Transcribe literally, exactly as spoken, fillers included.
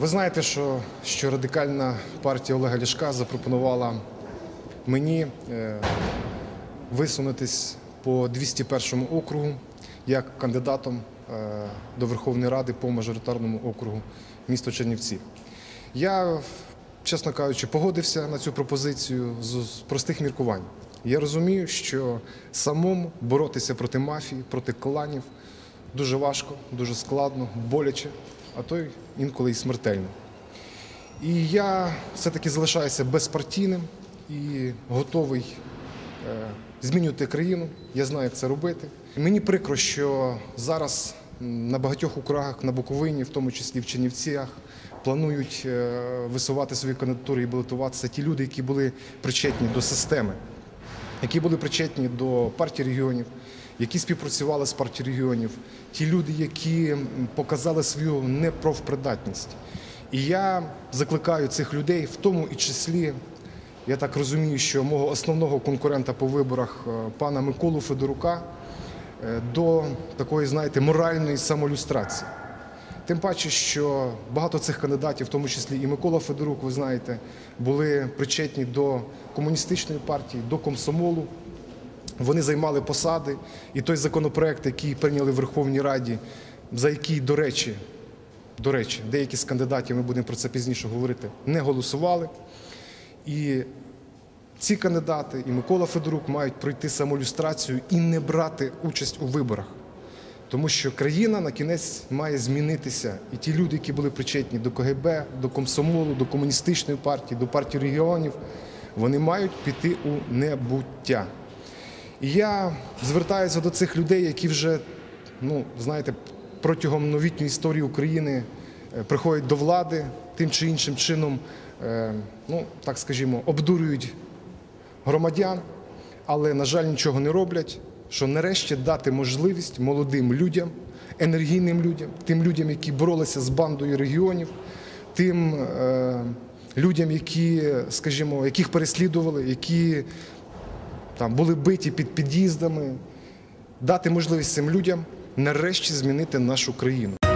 Ви знаєте, що, що Радикальна партія Олега Ляшка запропонувала мені е, висунутись по двісті першому округу як кандидатом е, до Верховної Ради по мажоритарному округу міста Чернівці. Я, чесно кажучи, погодився на цю пропозицію з, з простих міркувань. Я розумію, що самому боротися проти мафії, проти кланів дуже важко, дуже складно, боляче, а то й інколи і смертельно. І я все-таки залишаюся безпартійним і готовий е, змінювати країну. Я знаю, як це робити. Мені прикро, що зараз на багатьох округах на Буковині, в тому числі в Чернівцях, планують е, висувати свої кандидатури і балотуватися ті люди, які були причетні до системи, які були причетні до партії регіонів, які співпрацювали з партією регіонів, ті люди, які показали свою непрофпридатність. І я закликаю цих людей, в тому і числі, я так розумію, що мого основного конкурента по виборах, пана Миколу Федорука, до такої, знаєте, моральної самолюстрації. Тим паче, що багато цих кандидатів, в тому числі і Микола Федорук, ви знаєте, були причетні до комуністичної партії, до комсомолу. Вони займали посади, і той законопроект, який прийняли в Верховній Раді, за який, до речі, до речі, деякі з кандидатів, ми будемо про це пізніше говорити, не голосували. І ці кандидати, і Микола Федорук, мають пройти самолюстрацію і не брати участь у виборах. Тому що країна на кінець має змінитися. І ті люди, які були причетні до КГБ, до комсомолу, до комуністичної партії, до партії регіонів, вони мають піти у небуття. І я звертаюся до цих людей, які вже, ну, знаєте, протягом новітньої історії України приходять до влади, тим чи іншим чином, ну, так скажімо, обдурюють громадян, але, на жаль, нічого не роблять, що нарешті дати можливість молодим людям, енергійним людям, тим людям, які боролися з бандою регіонів, тим е, людям, які, скажімо, яких переслідували, які там були биті під під'їздами, дати можливість цим людям нарешті змінити нашу країну.